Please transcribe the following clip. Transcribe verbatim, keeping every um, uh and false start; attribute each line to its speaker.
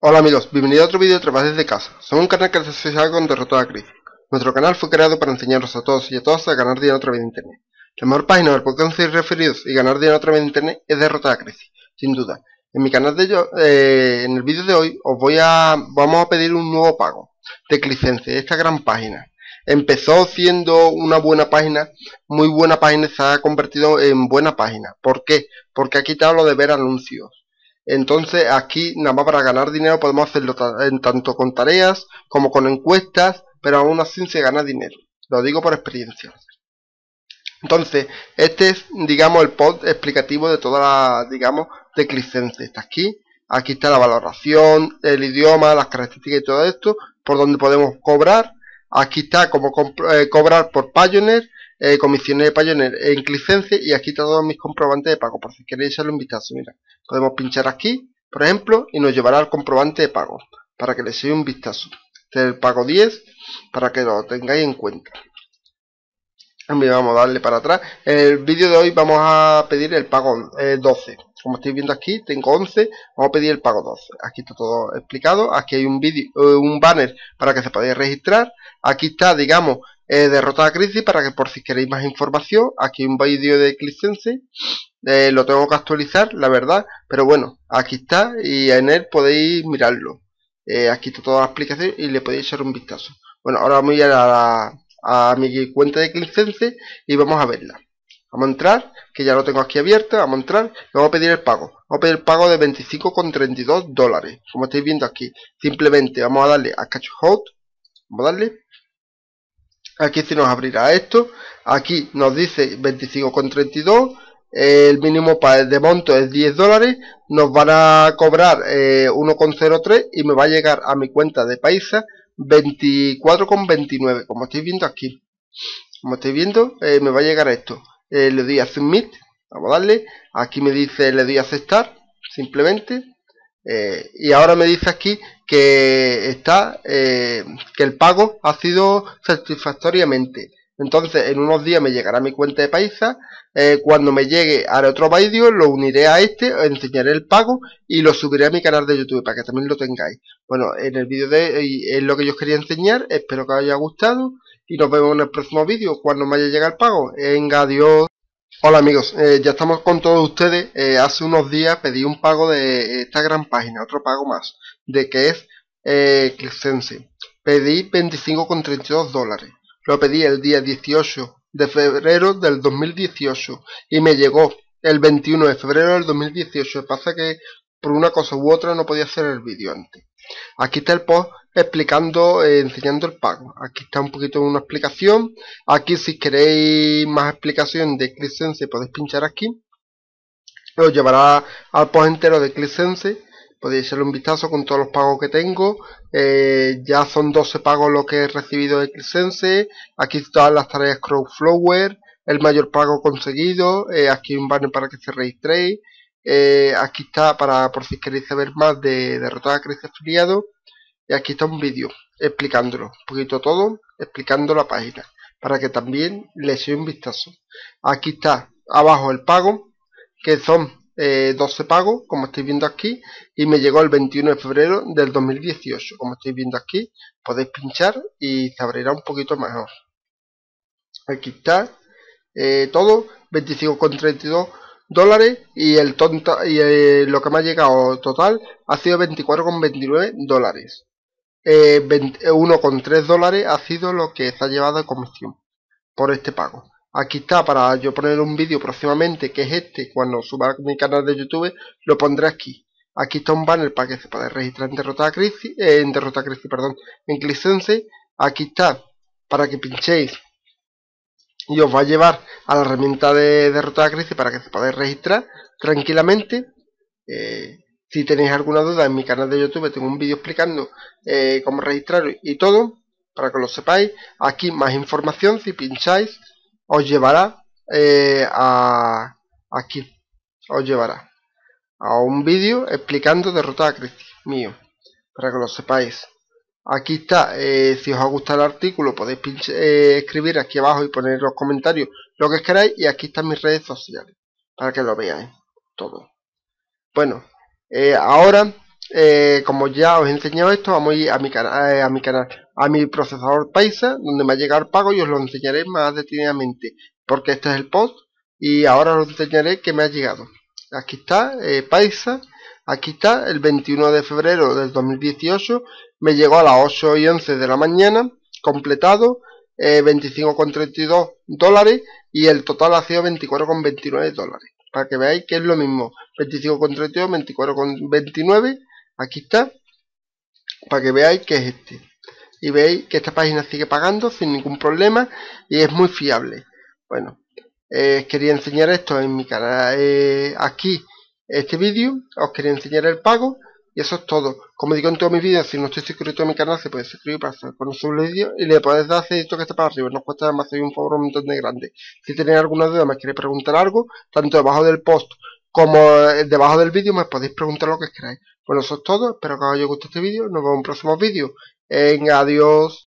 Speaker 1: Hola amigos, bienvenidos a otro vídeo de Trabajo desde casa. Somos un canal que se asocia con Derrotada Crisis. Nuestro canal fue creado para enseñaros a todos y a todas a ganar dinero a través de internet. La mejor página para poder conseguir referidos y ganar dinero a través de internet es Derrotada Crisis, sin duda. En mi canal de yo, eh, en el vídeo de hoy os voy a vamos a pedir un nuevo pago de licencia de esta gran página. Empezó siendo una buena página, muy buena página, se ha convertido en buena página. ¿Por qué? Porque ha quitado lo de ver anuncios. Entonces aquí nada más para ganar dinero podemos hacerlo en tanto con tareas como con encuestas, pero aún así se gana dinero. Lo digo por experiencia. Entonces este es, digamos, el post explicativo de toda la, digamos, de ClickSense. Está aquí, aquí está la valoración, el idioma, las características y todo esto, por donde podemos cobrar. Aquí está como eh, cobrar por Payoneer, eh, comisiones de Payoneer en ClickSense, y aquí están todos mis comprobantes de pago, por si queréis echarle un vistazo. Mira, podemos pinchar aquí, por ejemplo, y nos llevará al comprobante de pago, para que le echéis un vistazo. Este es el pago diez, para que lo tengáis en cuenta. Vamos a darle para atrás. En el vídeo de hoy vamos a pedir el pago eh, doce. Como estáis viendo aquí, tengo once, vamos a pedir el pago doce. Aquí está todo explicado. Aquí hay un vídeo, eh, un banner para que se podáis registrar. Aquí está, digamos, eh, Derrotada Crisis, para que por si queréis más información. Aquí hay un vídeo de ClickSense. Eh, lo tengo que actualizar, la verdad. Pero bueno, aquí está y en él podéis mirarlo. Eh, aquí está toda la explicación y le podéis echar un vistazo. Bueno, ahora vamos a ir a la... a mi cuenta de ClickSense y vamos a verla. Vamos a entrar, que ya lo tengo aquí abierto. Vamos a entrar y vamos a pedir el pago. Vamos a pedir el pago de veinticinco con treinta y dos dólares, como estáis viendo aquí. Simplemente vamos a darle a Cash Out. Vamos a darle. Aquí se nos abrirá esto. Aquí nos dice veinticinco con treinta y dos. El mínimo de monto es diez dólares. Nos van a cobrar eh, uno con cero tres y me va a llegar a mi cuenta de Paisa veinticuatro con veintinueve, como estáis viendo aquí. Como estáis viendo, eh, me va a llegar esto. Eh, le doy a Submit, vamos a darle. Aquí me dice, le doy a aceptar, simplemente. Eh, y ahora me dice aquí que está, eh, que el pago ha sido satisfactoriamente. Entonces, en unos días me llegará a mi cuenta de Paisa. Eh, cuando me llegue haré otro vídeo, lo uniré a este, enseñaré el pago y lo subiré a mi canal de YouTube para que también lo tengáis. Bueno, en el vídeo de hoy es lo que yo os quería enseñar. Espero que os haya gustado y nos vemos en el próximo vídeo cuando me haya llegado el pago. Venga, adiós. Hola amigos, eh, ya estamos con todos ustedes. Eh, hace unos días pedí un pago de esta gran página, otro pago más, de que es eh, ClickSense. Pedí veinticinco con treinta y dos dólares. Lo pedí el día dieciocho de febrero del dos mil dieciocho y me llegó el veintiuno de febrero del dos mil dieciocho. Pasa que por una cosa u otra no podía hacer el vídeo antes. Aquí está el post explicando, eh, enseñando el pago. Aquí está un poquito una explicación. Aquí si queréis más explicación de ClickSense podéis pinchar aquí. Os llevará al post entero de ClickSense. Podéis echarle un vistazo con todos los pagos que tengo. Eh, ya son doce pagos los que he recibido de ClickSense. Aquí están las tareas Crowdflower, el mayor pago conseguido. Eh, aquí hay un banner para que se registréis. Eh, aquí está para por si queréis saber más de Derrotada Crisis afiliado. Y aquí está un vídeo explicándolo, un poquito todo, explicando la página, para que también le echéis un vistazo. Aquí está abajo el pago, que son eh, doce pagos, como estáis viendo aquí, y me llegó el veintiuno de febrero del dos mil dieciocho, como estáis viendo aquí. Podéis pinchar y se abrirá un poquito mejor. Aquí está eh, todo, veinticinco con treinta y dos dólares, y el tonta y eh, lo que me ha llegado total ha sido veinticuatro con veintinueve dólares. Eh, uno con tres dólares ha sido lo que se ha llevado de comisión por este pago. Aquí está para yo poner un vídeo próximamente, que es este. Cuando suba a mi canal de YouTube lo pondré aquí. Aquí está un banner para que se pueda registrar en Derrotada Crisis, eh, en Derrotada Crisis, perdón, en ClickSense. Aquí está para que pinchéis y os va a llevar a la herramienta de Derrotada Crisis para que se podáis registrar tranquilamente. Eh, si tenéis alguna duda, en mi canal de YouTube tengo un vídeo explicando eh, cómo registraros y todo, para que lo sepáis. Aquí más información, si pincháis os llevará eh, a aquí, os llevará a un vídeo explicando Derrotada Crisis mío, para que lo sepáis. Aquí está, eh, si os ha gustado el artículo podéis pinche, eh, escribir aquí abajo y poner en los comentarios lo que queráis, y aquí están mis redes sociales para que lo veáis todo. Bueno, eh, ahora eh, como ya os he enseñado esto, vamos a ir a mi, cana eh, a mi canal, a mi procesador Paisa, donde me ha llegado el pago y os lo enseñaré más detenidamente, porque este es el post y ahora os enseñaré que me ha llegado. Aquí está, eh, Paisa, aquí está, el veintiuno de febrero del dos mil dieciocho, me llegó a las ocho y once de la mañana, completado, eh, veinticinco con treinta y dos dólares y el total ha sido veinticuatro con veintinueve dólares. Para que veáis que es lo mismo, veinticinco con treinta y dos, veinticuatro con veintinueve, aquí está, para que veáis que es este. Y veis que esta página sigue pagando sin ningún problema y es muy fiable. Bueno, eh, quería enseñar esto en mi canal, eh, aquí, este vídeo, os quería enseñar el pago. Y eso es todo. Como digo en todos mis vídeos, si no estáis suscrito a mi canal, se puede suscribir para saber cuando subo el vídeo y le podéis dar ese dedito que está para arriba. No os cuesta nada más, soy un favor un montón de grande. Si tenéis alguna duda, me queréis preguntar algo, tanto debajo del post como debajo del vídeo, me podéis preguntar lo que queráis. Bueno, eso es todo. Espero que os haya gustado este vídeo. Nos vemos en próximos vídeos. En adiós.